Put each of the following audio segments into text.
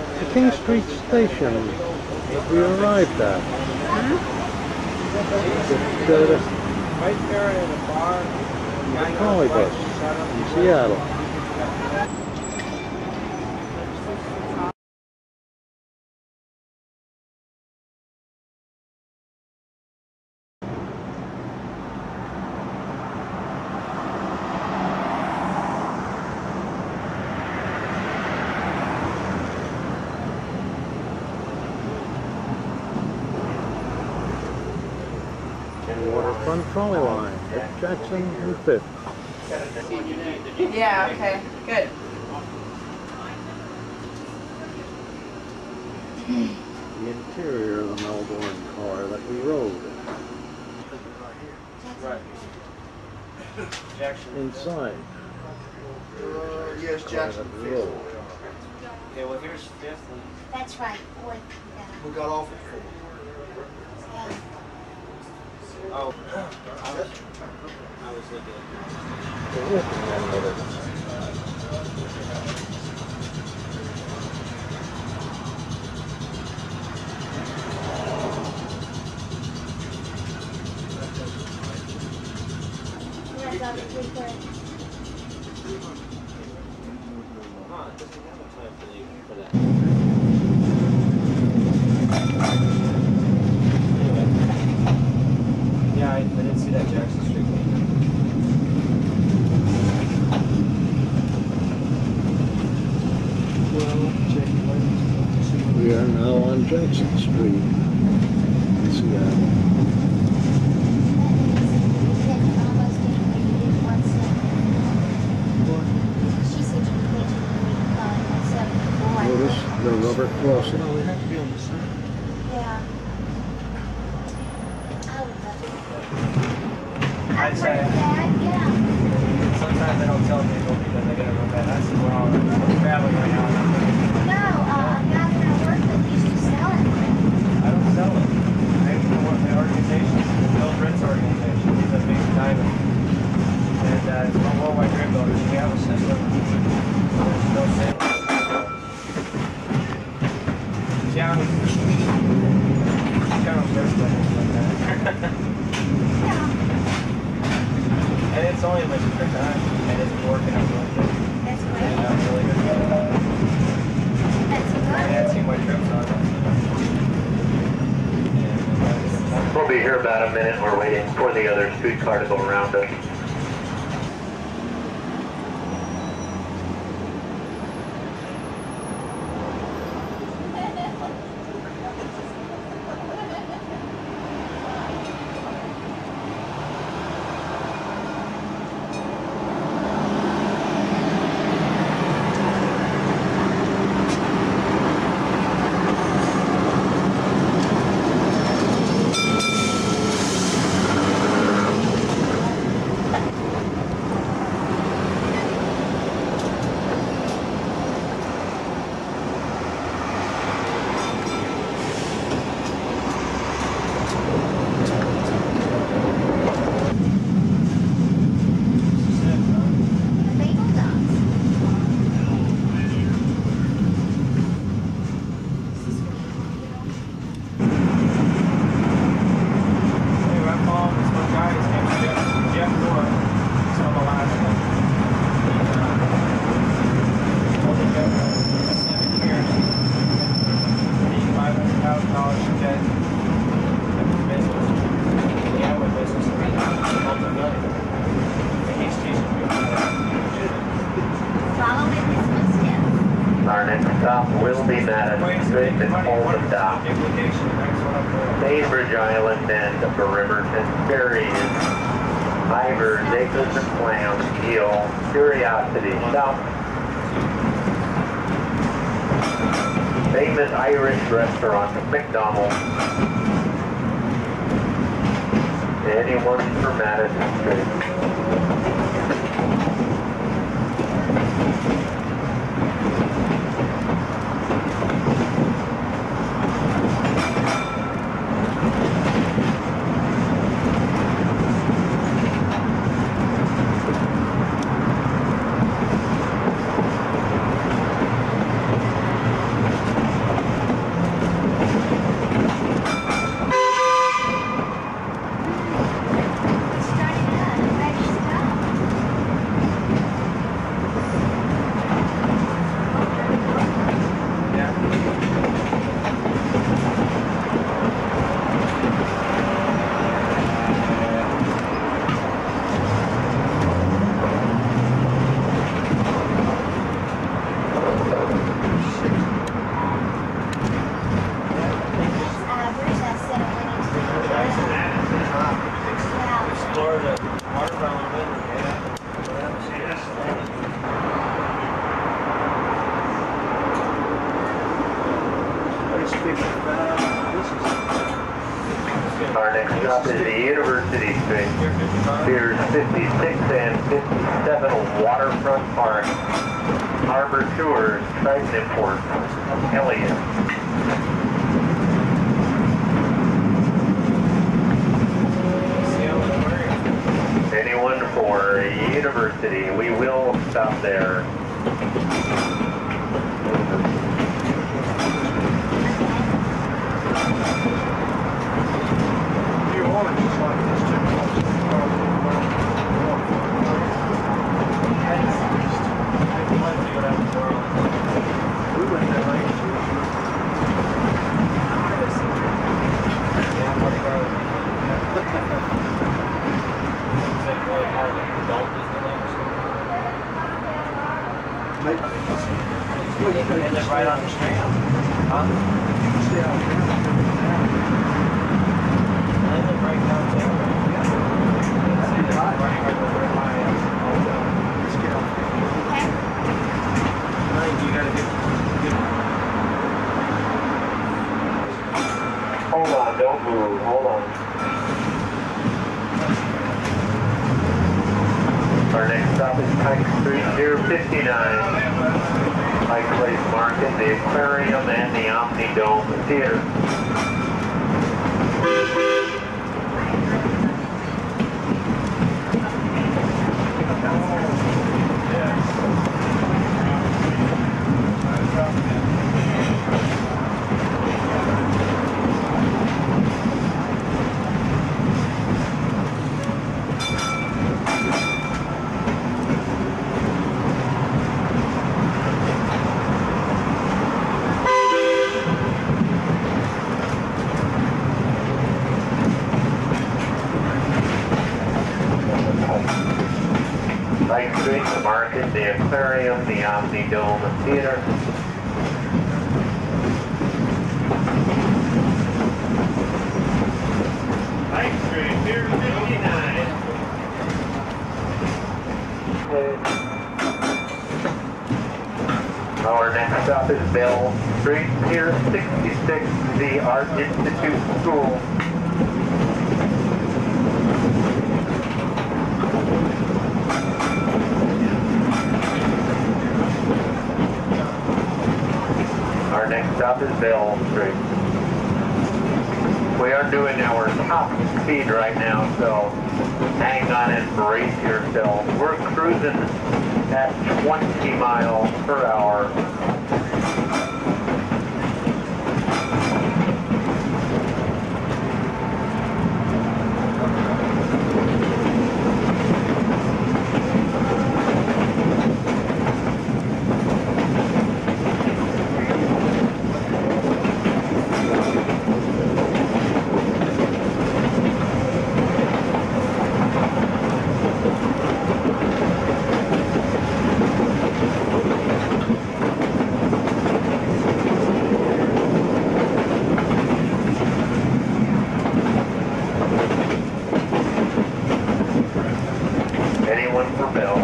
The King Street station that we arrived at. The trolley bus in Seattle. Waterfront trolley line at Jackson and 5th. Yeah, okay, good. The interior of the Melbourne car that we rode. Right. Jackson. Inside. Yes, Jackson. Yeah, well, here's 5th. That's right. Boy, We got off at 4. Oh, I was looking Where's our sleeper? Huh, it doesn't have a time for that. Yeah, I didn't see that Jackson Street. We are now on Jackson Street in Seattle. Notice the rubber crossing. No, we have to be on the side. Yeah. I would love it. I'd say. Yeah. Sometimes they don't tell people because they're gonna go bad. I said, well, I'm traveling right now. No, a guy that I work with used to sell it. I don't sell it. I work in organizations, Bill Britt's organization. He's a big diamond. And it's a worldwide grid builders. We have a system. There's no sale. General birthday like that. Yeah. And it's only like for time, and it's been working out really good. That's great. And I'm really good. That's I good. had seen my trips on it. We'll be here about a minute. We're waiting for the other streetcar to go around us. Our next stop will be Madison Street and Fulton Dock, Bainbridge Island, and Riverton, Ferries, Ivers, Acres and Clams, Eel, Curiosity, South, famous Irish restaurant, McDonald's, anyone for Madison Street. stop is the University Street. Piers 56 and 57 Waterfront Park. Harbor Tours, Triton Import, Elliott. Anyone for University, we will stop there. They live right on the street. Huh? They live right downtown. You gotta get. Hold on, don't move, hold on. Our next stop is Pike Street, Pier 59. Pike Place Market, the Aquarium, and the Omni Dome Theater. Pike Street, the Market, the Aquarium, the Omni Dome Theater. Pike Street, Pier 59. Our next stop is Bell Street, Pier 66, the Art Institute School. Our next stop is Bell Street. We are doing our top speed right now, so hang on and brace yourself. We're cruising at 20 miles per hour. Anyone for Bell?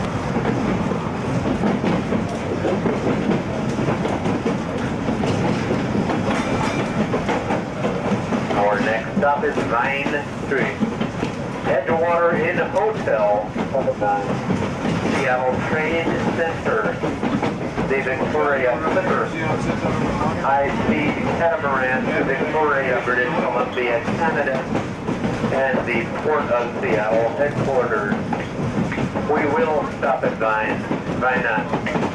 Our next stop is Vine Street. Edgewater Inn Hotel, Seattle Trade Center, the Victoria Clipper, high-speed catamaran to Victoria, British Columbia, Canada, and the Port of Seattle headquarters. We will stop at Vine. Why not?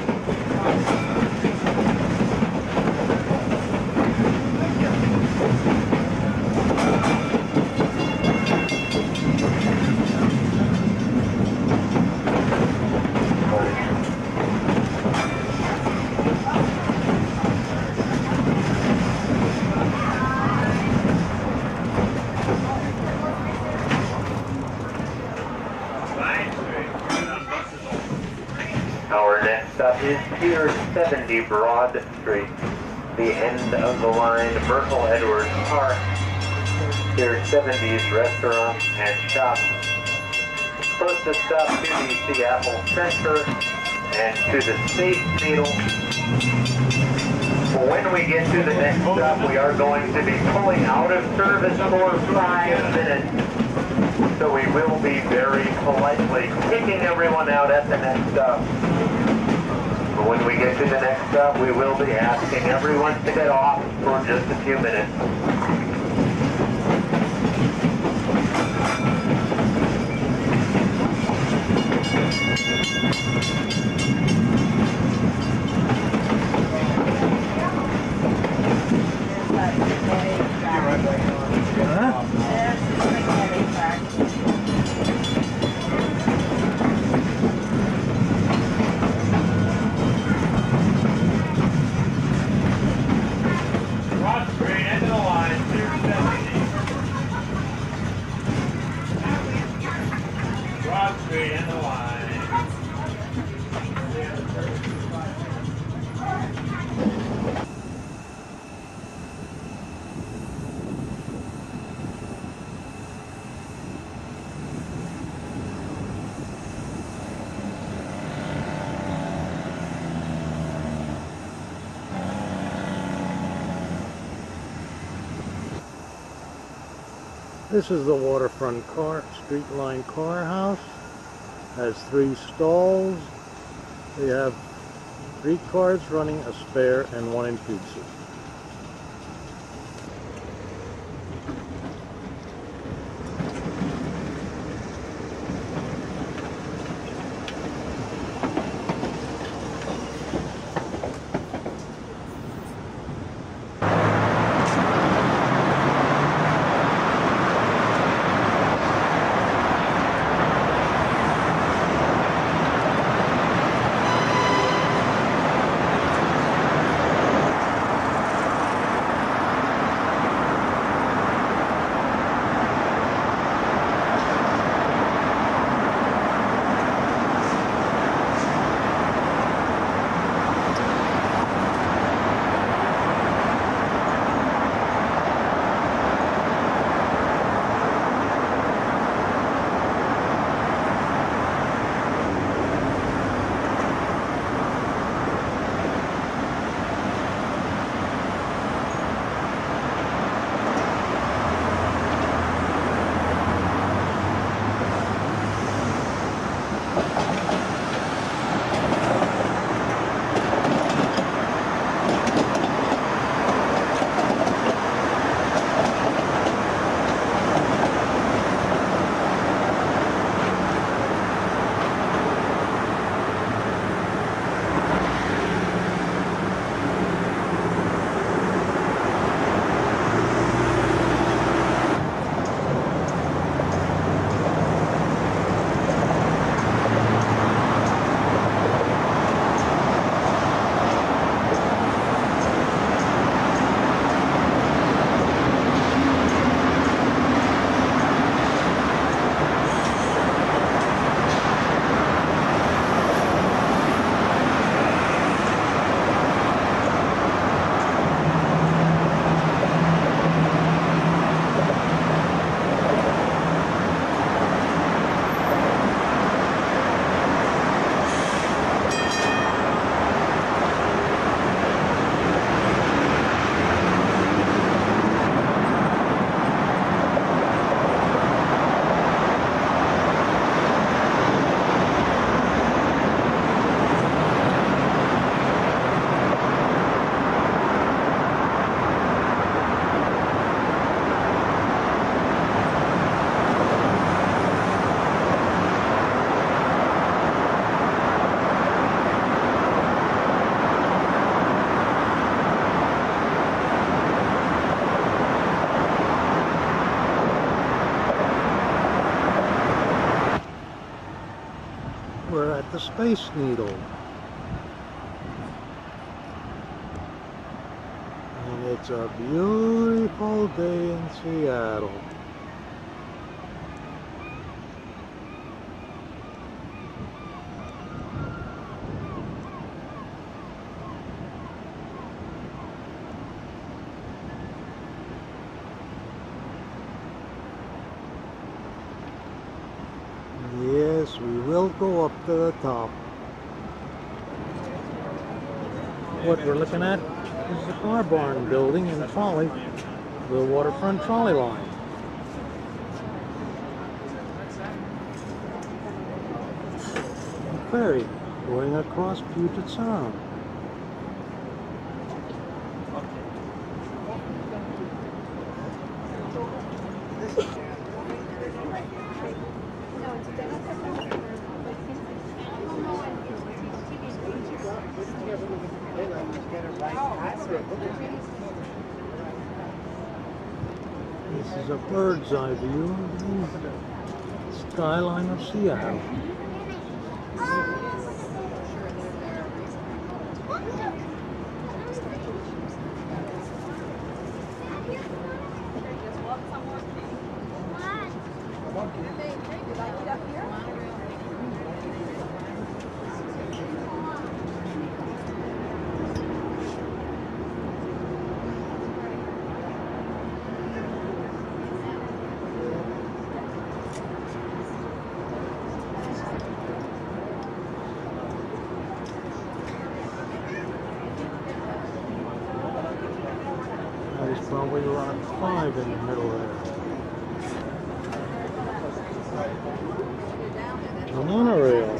Our next stop is Pier 70 Broad Street, the end of the line, Myrtle Edwards Park, Pier 70's restaurant and shop. Closest stop to the Seattle Center and to the Space Needle. When we get to the next stop, we are going to be pulling out of service for 5 minutes. So we will be very politely kicking everyone out at the next stop. But when we get to the next stop, we will be asking everyone to get off for just a few minutes. This is the Waterfront Street Line Car House. Has 3 stalls. We have 3 cars running, a spare, and 1 in pizza. We're at the Space Needle. And it's a beautiful day in Seattle. Yes, we will go up to the top. What we're looking at? This is the car barn building in Trolley, the Waterfront Trolley line. A ferry going across Puget Sound. This is a bird's eye view of the skyline of Seattle. There's probably Rock 5 in the middle there. A monorail.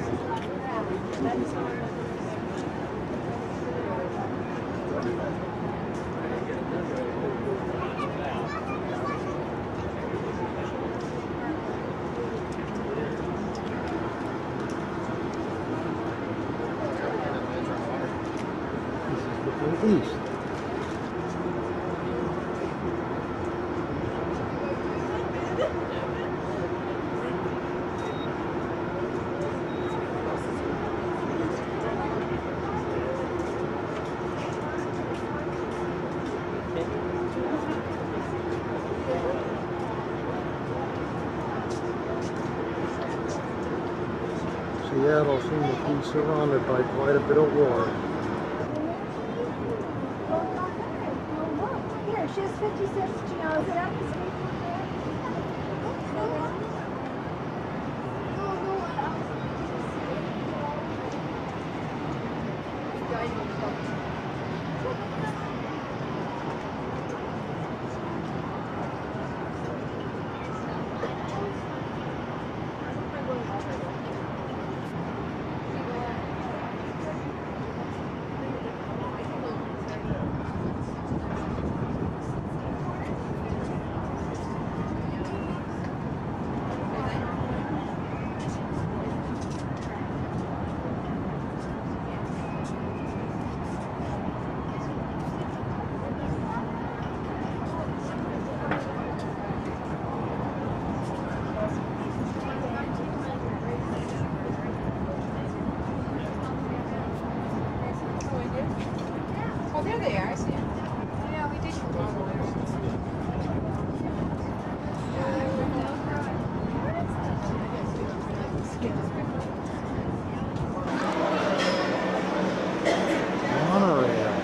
This is looking east. Seattle seems to be surrounded by quite a bit of water. Here, she has 50 cents. Do you know, is it up the street? Oh, there they are. I see them. Yeah, we did come over Monorail.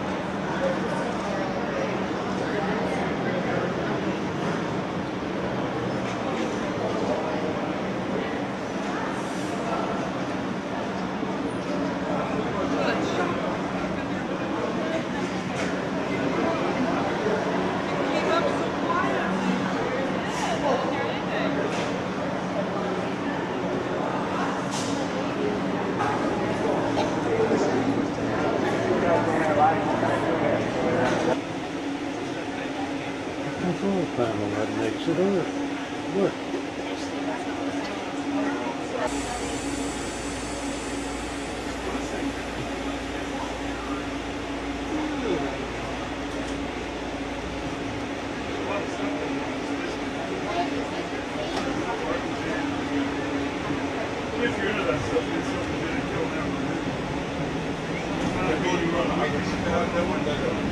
Control panel that makes it work. If you're into that stuff, it's something that kill them. That one doesn't.